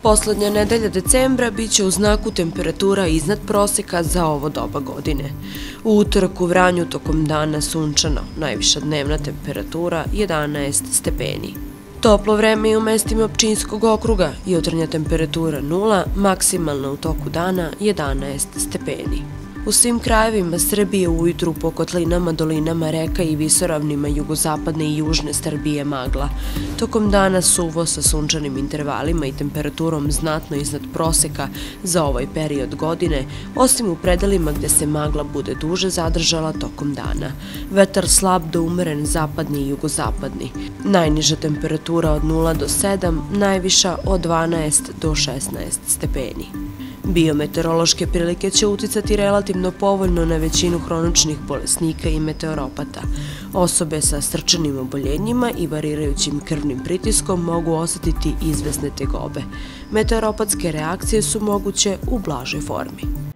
Poslednja nedelja decembra biće u znaku temperatura iznad proseka za ovo doba godine. U utorak u Vranju tokom dana sunčano, najviša dnevna temperatura 11 stepeni. Toplo vreme i u mestima Pčinjskog okruga, jutarnja temperatura 0, maksimalna u toku dana 11 stepeni. U svim krajevima Srbije ujutru po kotlinama, dolinama reka i visoravnima jugozapadne i južne Srbije magla. Tokom dana suvo sa sunčanim intervalima i temperaturom znatno iznad proseka za ovaj period godine, osim u predelima gde se magla bude duže zadržala tokom dana. Vetar slab do umeren zapadni i jugozapadni. Najniža temperatura od 0 do 7, najviša od 12 do 16 stepeni. Biometeorološke prilike će uticati relativno povoljno na većinu hroničnih bolesnika i meteoropata. Osobe sa srčanim oboljenjima i varirajućim krvnim pritiskom mogu osetiti izvesne tegobe. Meteoropatske reakcije su moguće u blažoj formi.